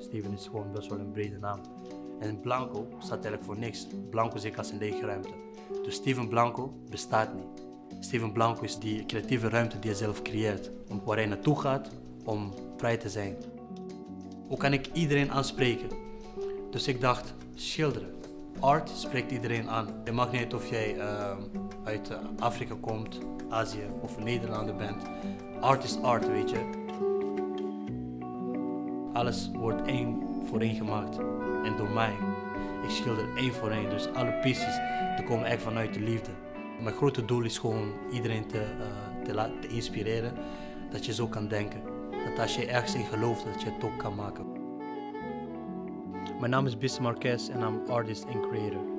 Steven is gewoon best wel een brede naam. En Blanco staat eigenlijk voor niks. Blanco zie ik als een lege ruimte. Dus Steven Blanco bestaat niet. Steven Blanco is die creatieve ruimte die je zelf creëert. Waar hij naartoe gaat om vrij te zijn. Hoe kan ik iedereen aanspreken? Dus ik dacht, schilderen. Art spreekt iedereen aan. Het maakt niet uit of jij uit Afrika komt, Azië of een Nederlander bent. Art is art, weet je. Alles wordt één voor één gemaakt. En door mij. Ik schilder één voor één. Dus alle pieces die komen echt vanuit de liefde. Mijn grote doel is gewoon iedereen te inspireren. Dat je zo kan denken. Dat als je ergens in gelooft, dat je het ook kan maken. Mijn naam is Bissy Marquez en I'm artist and creator.